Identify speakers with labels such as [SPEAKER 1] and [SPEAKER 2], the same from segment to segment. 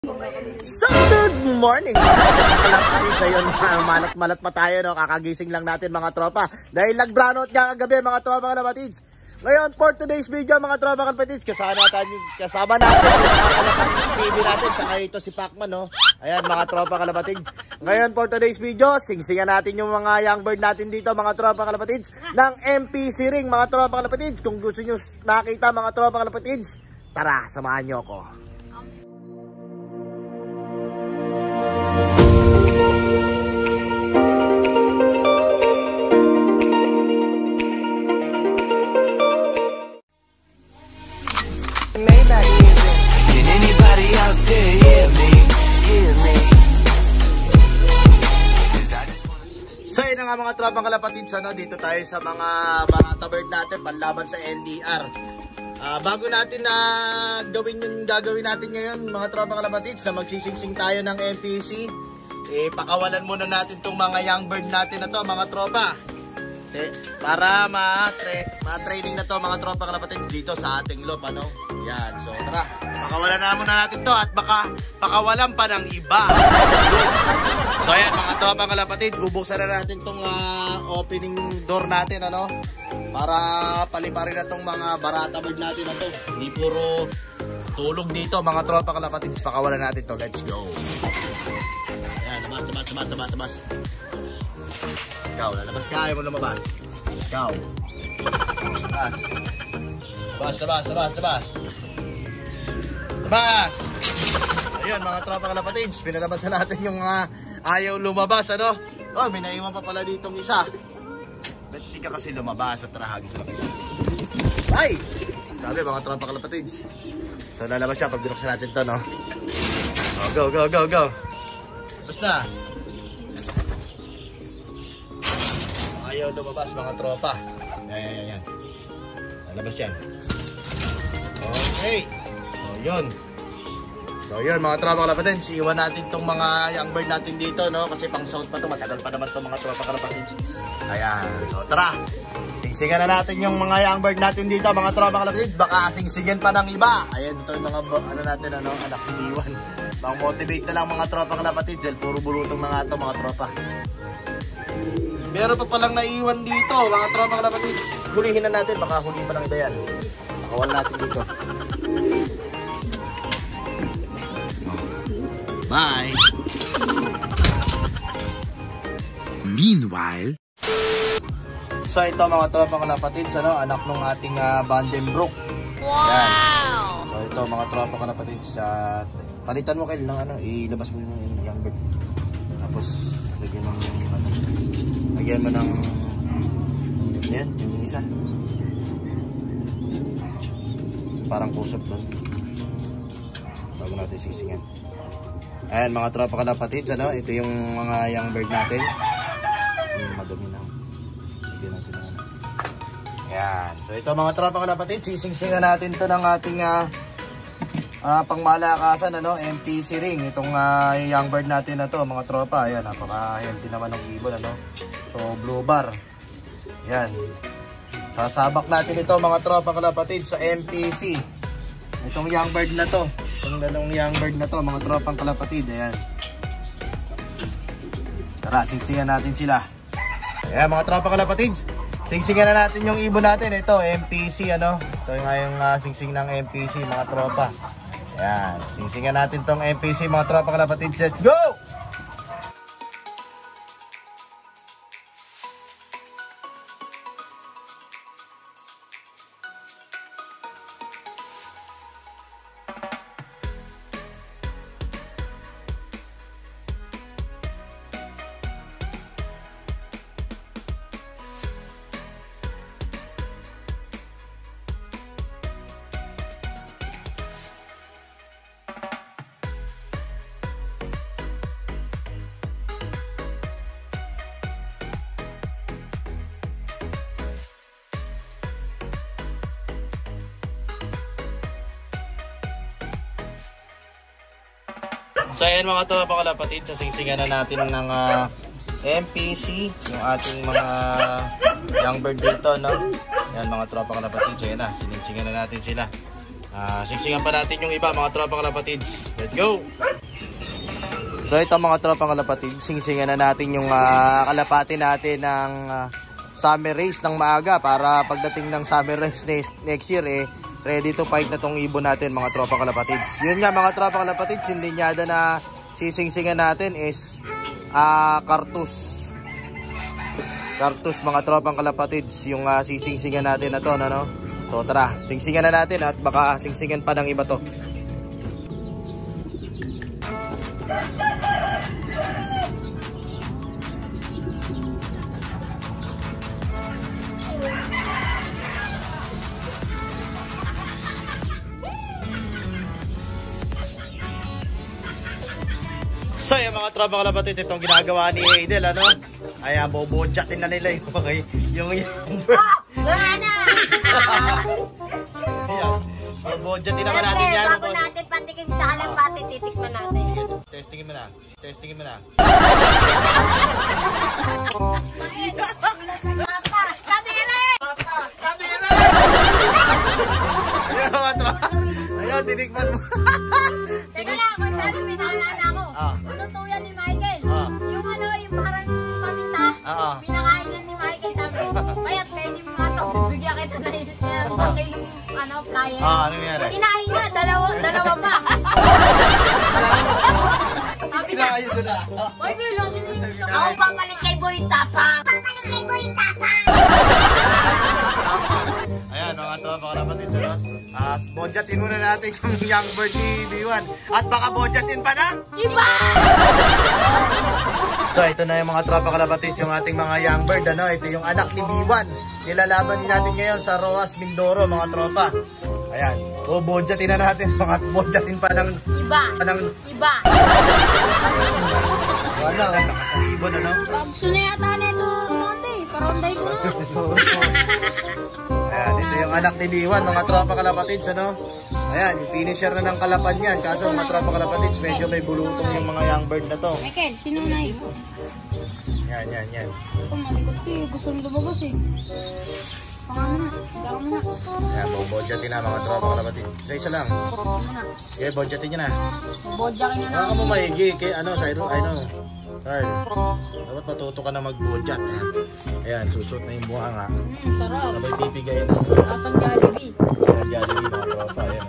[SPEAKER 1] So good morning mga ayun, malat pa tayo, no? Kakagising lang natin mga tropa dahil nag-brownout nga kagabi mga tropa kalapatids. Ngayon for today's video mga tropa kalapatids, kasama natin yung mga kalapatids TV natin, saka ito si Pacman, no? Ayan mga tropa kalapatids. Ngayon for today's video, singsingan natin yung mga young bird natin dito mga tropa kalapatids ng MPC ring mga tropa kalapatids. Kung gusto nyo makita mga tropa kalapatids, tara samahan nyo ako.
[SPEAKER 2] Can anybody out there hear me?
[SPEAKER 1] So yun nga mga tropang kalapatids, dito tayo sa mga barata bird natin panlaban sa NDR. Bago natin na gawin yung gagawin natin ngayon mga tropang kalapatids, na magsisingsing tayo ng MPC, pakawalan muna natin itong mga young bird natin na to mga tropa. Para ma-training na to mga tropa kalapatids dito sa ating loop, ano? Yan, so tara, pakawalan na muna natin to at baka pakawalan pa ng iba. So ayan mga tropa kalapatids, bubuksan na natin tong opening door natin, ano? Para paliparin na tong mga barata bird natin na to. Hindi puro tulog dito mga tropa kalapatids, pakawalan natin to. Let's go. Ayan, tabas. Ikaw, lalabas ka, ayaw mo lumabas. Ikaw. Labas. Ayun mga tropa kalapatids, pinalabas na natin yung ayaw lumabas, ano? Oh, may naiwan pa pala ditong isa. Ba't di ka kasi lumabas at trahagis lang. Ay! Sabi mga tropa kalapatids. So lalabas siya pag binuksan natin to, no? Oh, go. Basta. Ayaw lumabas mga tropa. Yan. Lalabas yan. Okay. So yun mga tropa kalapatids, iwan natin tong mga young bird natin dito, no? Kasi pang sound pa to, matagal pa naman to mga tropa kalapatids. Ayan. So tara, singsingan na natin yung mga young bird natin dito mga tropa kalapatids. Baka singsingan pa ng iba. Ayan, ito yung mga anak iniwan. Pang motivate na lang mga tropa kalapatids. Puro bulutong na nga ito mga tropa. Meron pa palang naiwan dito mga tropa kalapatids. Hulihin na natin, baka huli pa ng iba yan. Pakawal natin dito. Bye!
[SPEAKER 2] Meanwhile,
[SPEAKER 1] so ito mga tropa kalapatids, anak ng ating Vandenbroek.
[SPEAKER 3] Wow!
[SPEAKER 1] Yan. So ito mga tropa kalapatids, palitan mo kayo ng ilabas mo yung young bird. Tapos lagyan mo ng yan, yung isa. Parang kusap doon. Bago natin sisingan. Ayan mga tropa kalapatids, ito yung mga young bird natin. Madumi na. Lagyan natin na. Ayan. So ito mga tropa kalapatids, sisingsingan natin to ng ating pangmalakasan, MPC ring. Itong young bird natin na to mga tropa. Ayan, napaka-healthy naman ng ibon, So blue bar. Ayan. Sasabak natin ito mga tropa kalapatids sa MPC. Itong young bird na to. Itong dalawang young bird na to mga tropang kalapatid. Ayan. Tara, singsingan natin sila. Ayan mga tropa kalapatids, singsingan na natin yung ibon natin. Ito MPC, Ito yung singsing ng MPC mga tropa. Ayan, singsingan natin tong MPC mga tropa kalapatids. Let's go! So ayan mga tropa kalapatids, sasingsingan na natin ng MPC yung ating mga young bird dito, Yan mga tropa kalapatids, ayan na, siningsingan na natin sila. Singsingan pa natin yung iba mga tropang kalapatids. Let's go! So ito mga tropang kalapatids, singsingan na natin yung kalapati natin ng summer race ng maaga para pagdating ng summer race next year ready to fight na tong ibon natin mga tropang kalapatids. Yun nga mga tropang kalapatids, yung linyada na sisingsingan natin is Cartus. Cartus mga tropang kalapatids, yung sisingsingan natin na to, no? So tara, singsingan na natin at baka singsingan pa ng iba to. So yung mga tropang kalapatids, itong ginagawa ni Adel, ano? Ay, bobodyatin na nila yung bodyatin naman natin yan.
[SPEAKER 3] Bago natin patikim sa kalapati, titikman natin.
[SPEAKER 1] Testingin mo na. Testingin mo na. Ayan, tinikman mo.
[SPEAKER 3] Teka lang, masyado pinaalala ko. Lutuyan ni Michael. Yung yung parang paminta. Pinakain yan ni Michael sa amin. Kaya't pwede mo nga ito. Bibigyan kita na isang kilong flyer.
[SPEAKER 1] Ano nangyari?
[SPEAKER 3] Kinain niya, dalawa pa. Sabi niya, Boy, bilang sinisok. Ako papalit kay Boy Tapang. Papalit kay Boy Tapang.
[SPEAKER 1] Ayan, mga tropa kalapatids. Bodyatin muna natin yung young bird ni B1. At baka bodyatin pa na
[SPEAKER 3] iba!
[SPEAKER 1] So ito na yung mga tropa kalapatids, yung ating mga young bird, ano? Ito yung anak ni B1. Nilalaban natin ngayon sa Roas Mindoro, mga tropa. Ayan, bodyatin na natin, mga bodyatin pa ng
[SPEAKER 3] iba. Iba.
[SPEAKER 1] Wala, nakasibon, ano?
[SPEAKER 3] Bagso na yata nito, Monte. Paronday ko na.
[SPEAKER 1] Ayan, ito yung anak ni B1, mga tropa kalapatids, ano? Ayan, yung finisher na ng kalapan yan. Kaso mga tropa kalapatids, medyo may bulutong yung mga young bird na to.
[SPEAKER 3] Michael, sinunay.
[SPEAKER 1] Yan.
[SPEAKER 3] Ito, malikot eh. Gusto nyo lumabas eh. Pangalan na. Daka mo na.
[SPEAKER 1] Ayan, bodyatin na mga tropa kalapatids. Isa lang. Okay, bodyatin nyo na.
[SPEAKER 3] Bodyakin na
[SPEAKER 1] Baka mo maigi kay ano, Cyril, Carl, dapat matuto ka na mag-bodyat. Ayan, susot na yung buha nga.
[SPEAKER 3] Sarap.
[SPEAKER 1] Sabay pipigayin na.
[SPEAKER 3] Asang Jollibee.
[SPEAKER 1] Jollibee mga tropa, ayan.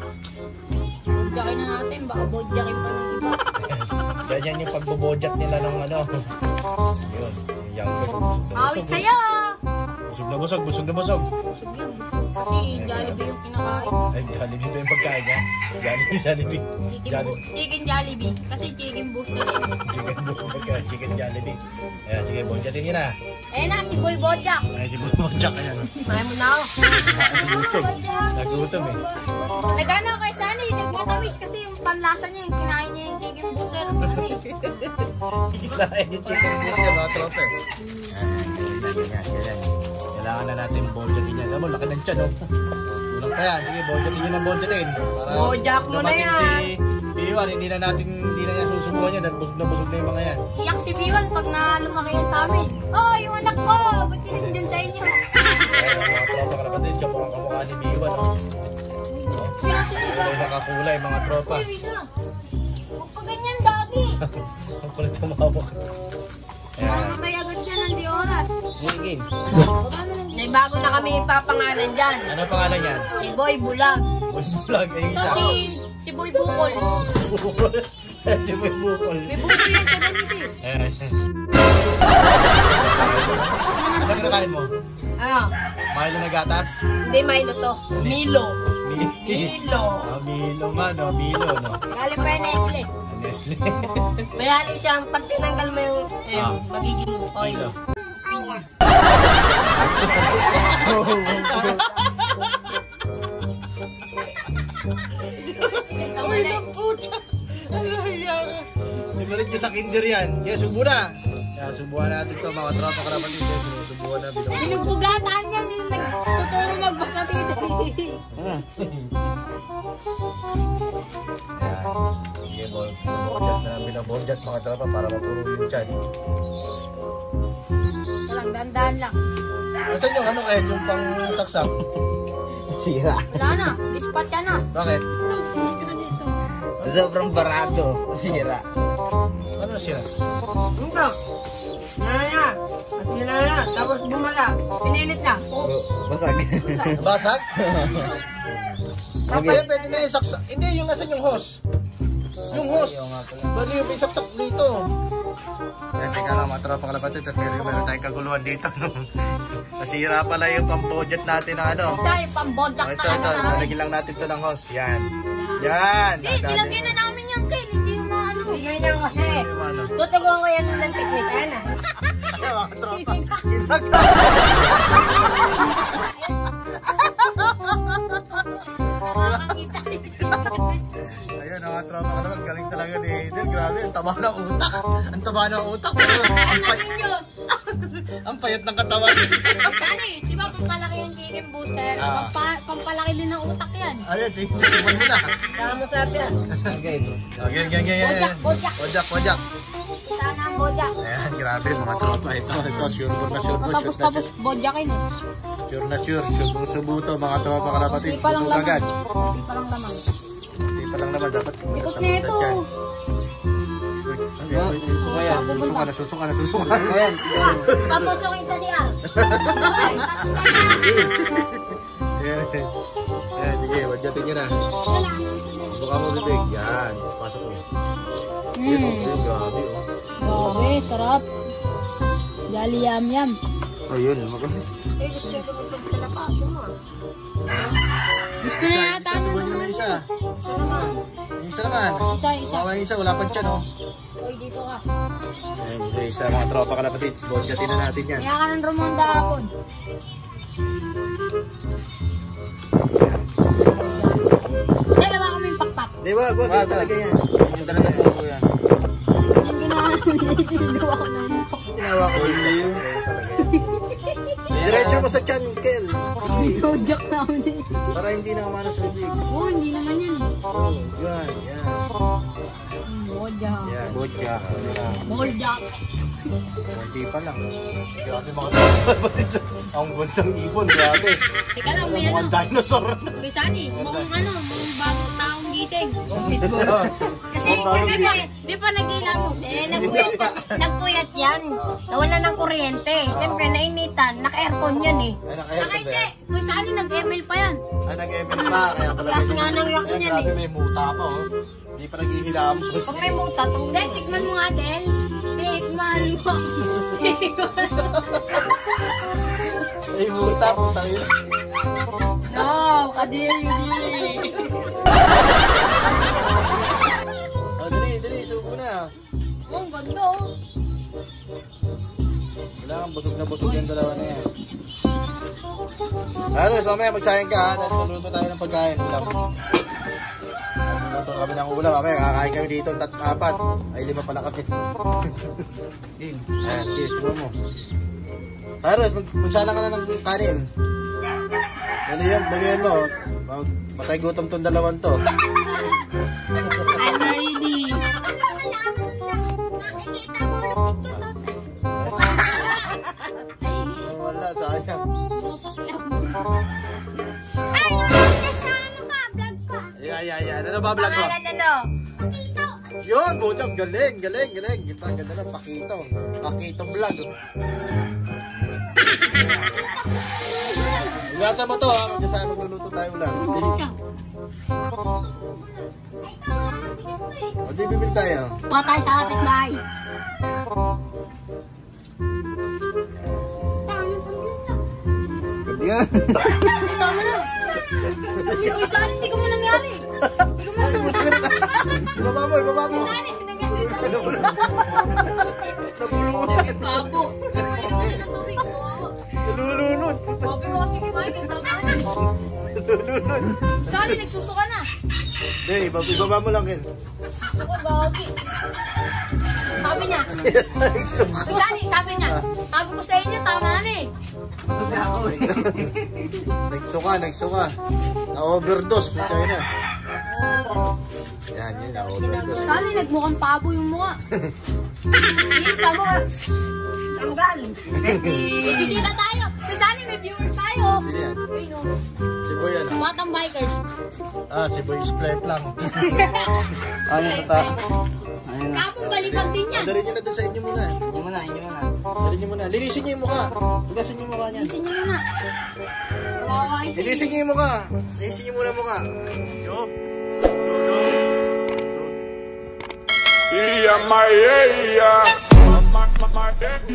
[SPEAKER 3] Bodyakin na natin, baka bodyakin pa ng iba.
[SPEAKER 1] Ganyan yung pagbobodyat nila ng ano. Yun, yung young bird.
[SPEAKER 3] Awit sa'yo!
[SPEAKER 1] Busog na busog.
[SPEAKER 3] Busog yan, busog. Kasi Jollibee yung kinakain.
[SPEAKER 1] Ay, Jollibee ba yung pagkain niya? Jollibee.
[SPEAKER 3] Chicken Jollibee. Kasi chicken booster eh.
[SPEAKER 1] Chicken Jollibee. Ayan, sige, bodyatin nyo na.
[SPEAKER 3] Ayan na, si Boy Bodyak.
[SPEAKER 1] Ay, si Boy Bodyak, ayan.
[SPEAKER 3] Maya mo na ako.
[SPEAKER 1] Nagutom eh.
[SPEAKER 3] Nagano kay Sunny, nagmatamis kasi yung panlasa niya, yung kinain niya yung chicken booster.
[SPEAKER 1] Kinain yung chicken booster, mga tropa. Ganyan. Kailangan na natin bodyatin yan. Alam mo, laki ng tiyan, no? Kulang pa yan. Sige, bodyatin nyo ng bodyatin.
[SPEAKER 3] Bodyak mo na yan.
[SPEAKER 1] Si B1, hindi na niya susubuhan yan. At busog na yung mga yan.
[SPEAKER 3] Iyak si B1 pag lumaki yan sa amin. Oh, yung anak ko! Ba't kinandyan sa inyo?
[SPEAKER 1] Ayan, mga tropa kalapatid, kamukha ni B1, no?
[SPEAKER 3] Iyak si Bisa.
[SPEAKER 1] May nakakulay, mga tropa.
[SPEAKER 3] Uy, Bisa. Huwag pa ganyan, dagi.
[SPEAKER 1] Ang kulit ang mawak.
[SPEAKER 3] Mamatay agad dyan, hindi oras.
[SPEAKER 1] Hingin.
[SPEAKER 3] May bago na kami ipapangalan dyan.
[SPEAKER 1] Ano pangalan yan?
[SPEAKER 3] Si Boy Bulag.
[SPEAKER 1] Boy Bulag. Ay,
[SPEAKER 3] Ito
[SPEAKER 1] isa.
[SPEAKER 3] si Boy Bukol.
[SPEAKER 1] Bukol. Si Boy Bukol.
[SPEAKER 3] May bukol yan sa ganito eh.
[SPEAKER 1] Ayan. Saan kinakain mo?
[SPEAKER 3] Ano?
[SPEAKER 1] Milo na gatas?
[SPEAKER 3] Hindi Milo to. Milo. Milo.
[SPEAKER 1] Milo nga, no? Milo, no?
[SPEAKER 3] Galing pa yung Nestle.
[SPEAKER 1] Nestle.
[SPEAKER 3] May halin siyang pag tinanggal mo yung magiging oil.
[SPEAKER 1] Ibalik nyo sa kinder yan. Kaya subo na. Kaya subuhan natin to mga tropa kalapatid. Subuhan na binubugan.
[SPEAKER 3] Binugbugatan yan. Nagtuturo magbasa dito.
[SPEAKER 1] Sige, binabodjat na lang binabodjat mga tropa para mapuro yung chan.
[SPEAKER 3] Walang dandan lang.
[SPEAKER 1] Nasaan yung ano kaya yung pang saksak?
[SPEAKER 4] Sira.
[SPEAKER 3] Wala na. Dispat ka na.
[SPEAKER 1] Bakit?
[SPEAKER 3] Ito, sira dito.
[SPEAKER 4] Sobrang barato. Sira.
[SPEAKER 1] Ano siya?
[SPEAKER 5] Ito. Yan. At yun na. Tapos bumala. Pinilit na.
[SPEAKER 4] Basag.
[SPEAKER 1] Basag? Kaya pwede na yung saksak. Hindi, yung nasan yung hose. Yung hose. Bali yung saksak dito. Eh, teka lang mga tropa kalapatid at meron tayong kaguluhan dito. No? Nasira pala yung pang-budget natin ng ano.
[SPEAKER 3] Isa yung pambodyak
[SPEAKER 1] Ito,
[SPEAKER 3] talaga namin.
[SPEAKER 1] lalagyan lang natin ito ng hose. Yan. Yan.
[SPEAKER 3] Hindi, nilagyan na namin yung tail. Hindi yung mga ano.
[SPEAKER 5] Bigay niya kasi.
[SPEAKER 1] Yung ano.
[SPEAKER 5] Tutuguan ko yan ng teknika na.
[SPEAKER 1] Ay, mga tropa. Ayun, mga tropa ka naman. Galing talaga ni Eden. Grabe, ang taba ng utak. Ang taba ng utak. Ang payat ng katawan.
[SPEAKER 3] Sana eh, di ba pampalaki yung chicken booster? Pampalaki din ng utak yan.
[SPEAKER 1] Ayun, tingnan mo na.
[SPEAKER 5] Saka masarap yan.
[SPEAKER 4] Okay, bro.
[SPEAKER 1] Ganyan.
[SPEAKER 3] Bodyak.
[SPEAKER 1] Bodyak.
[SPEAKER 3] Sana ang bodyak.
[SPEAKER 1] Ayan, grabe mga tropa. Ito, sure na sure.
[SPEAKER 3] Tapos bodyakin eh.
[SPEAKER 1] Sure na sure. Subo to mga tropa kalapatid.
[SPEAKER 3] Hindi pa lang
[SPEAKER 1] Subo
[SPEAKER 3] laman.
[SPEAKER 1] agad.
[SPEAKER 3] Hindi pa lang laman.
[SPEAKER 1] Hindi pa lang naman. Dapat.
[SPEAKER 3] Ikot na ito.
[SPEAKER 1] Nasusuka na.
[SPEAKER 4] Ayan.
[SPEAKER 3] Papusukin sa siya.
[SPEAKER 1] Ayan, sige. Wadyatin nyo na. Buka mo bibig. Yan. Pasok mo. Grabe, oh.
[SPEAKER 3] Grabe, sarap. Jolly yam.
[SPEAKER 1] Ayun, magalis.
[SPEAKER 3] Gusto na yata sa
[SPEAKER 1] Subuhin nyo na isa. Yung isa naman.
[SPEAKER 3] Isa.
[SPEAKER 1] Kawawa yung isa, wala pa dyan, oh.
[SPEAKER 3] Uy, dito ka.
[SPEAKER 1] Ayun, yung isa, mga tropa kalapatid. Bodyatin na natin yan.
[SPEAKER 3] Kaya ka ng Romonda hapon. Dalawa kaming pakpak.
[SPEAKER 1] Di, wag. Yan talaga yan. Yan talaga yan.
[SPEAKER 3] Yung ginawa namin, niluluwa ko ng pakpak.
[SPEAKER 1] Ginawa ko dito. Ayun talaga yan. Diretso mo sa chan, Kel.
[SPEAKER 3] Bodyak namin eh.
[SPEAKER 1] Para hindi na umano sa bibig.
[SPEAKER 3] Oo, hindi naman yan.
[SPEAKER 1] Yan.
[SPEAKER 3] Bodyak.
[SPEAKER 1] Yan. Bodyak.
[SPEAKER 3] Bodyak.
[SPEAKER 1] Kunti pa lang. Grabe mga kapatid. Ang buntang ibon, grabe.
[SPEAKER 3] Teka lang, may
[SPEAKER 1] Mga
[SPEAKER 3] ano.
[SPEAKER 1] dinosaur.
[SPEAKER 3] May sani, mukhang bagong taong gising. Kasi kagabi, di pa nag-ilamos. Nagpuyat yan. Nawala ng kuryente. Siyempre, nainitan. Naka-aircon yan eh.
[SPEAKER 1] Ay, naka-aircon ba
[SPEAKER 3] Hindi,
[SPEAKER 1] yan?
[SPEAKER 3] kung saan nag-ML pa yan.
[SPEAKER 1] Ay, nag-ML pa. Kaya pala.
[SPEAKER 3] Gas nga ng yak
[SPEAKER 1] Ay,
[SPEAKER 3] niyan
[SPEAKER 1] grabe,
[SPEAKER 3] eh.
[SPEAKER 1] may muta pa, oh. Hindi pa naghihilamos.
[SPEAKER 3] Pag may muta, Del, tikman mo nga, Del. Tikman mo.
[SPEAKER 1] May muta, putang ina.
[SPEAKER 3] No, kadiri.
[SPEAKER 1] Oh, dali, subo na.
[SPEAKER 3] Oh, ang ganda oh.
[SPEAKER 1] Kailangan busog na busog yung dalawa na yan. Aros, mamaya magsayang ka ha, dahil magluto tayo ng pagkain. Magluto kami ng ulam, mamaya kakain kami dito, 4. Ay, 5 pala kami. Ayan, sige, subo mo. Aros, magsala ka na ng kanin. Balihan mo. Patay gutom tong dalawan to.
[SPEAKER 3] I'm ready.
[SPEAKER 1] Wala, sayang.
[SPEAKER 3] Ay, nasa ano ka? Vlog pa.
[SPEAKER 1] Ayan. Ano ba vlog mo?
[SPEAKER 3] Pangalan ano?
[SPEAKER 1] Yun, Bocham, galing. Kita, ganda lang, Pakito vlog. Igasa mo to ha, magkasama magluluto tayo lang. O di bibili tayo.
[SPEAKER 3] Kuha tayo sa kapitbahay.
[SPEAKER 1] Yan.
[SPEAKER 3] Tama na. Hindi ko saan, hindi ko mo nangyari. Hindi ko mo nangyari.
[SPEAKER 1] Ibaba mo.
[SPEAKER 3] Saan eh, nangyari saan eh.
[SPEAKER 1] Nabulunan.
[SPEAKER 3] Babo.
[SPEAKER 1] Nalulunod.
[SPEAKER 3] Sabi mo kasi kay Michael, tama na.
[SPEAKER 1] Nalulunod.
[SPEAKER 3] Saan eh, nagsusuka na.
[SPEAKER 1] Hindi, ibaba mo lang yan.
[SPEAKER 3] Ako, Bobby. Sabi niya. Sabi niya. Sabi ko sa inyo, tama na eh.
[SPEAKER 1] Nagsuka. Na-overdose. Pagkain na. Yan, na-overdose.
[SPEAKER 3] Saan eh, nagmukhang pabo yung mukha. Hindi, pabo.
[SPEAKER 5] Tanggal.
[SPEAKER 3] Bisita tayo. Saan eh, may viewers tayo.
[SPEAKER 1] Bili yan.
[SPEAKER 3] Ay, no.
[SPEAKER 1] Si Boy ano?
[SPEAKER 3] Batang bikers.
[SPEAKER 1] Si Boy Splep lang.
[SPEAKER 4] Ano yung tata? Ayun na.
[SPEAKER 3] Kapong balipag din yan.
[SPEAKER 1] Dali nyo na dun sa inyo muna.
[SPEAKER 4] Inyo muna, inyo muna.
[SPEAKER 1] Dali nyo muna. Linisin nyo yung mukha. Tugasin nyo yung mukha niyan.
[SPEAKER 3] Tingnan mo na. Kawawa si...
[SPEAKER 1] Linisin nyo yung mukha. Linisin nyo muna yung mukha. Yo.
[SPEAKER 6] Yeah, my yeah.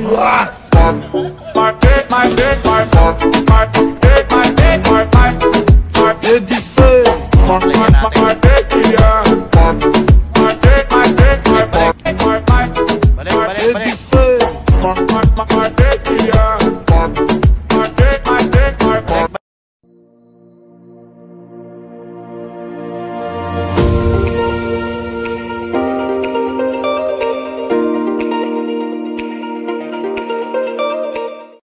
[SPEAKER 6] My dick, my dick, my dick, my dick, my dick, my dick, my dick.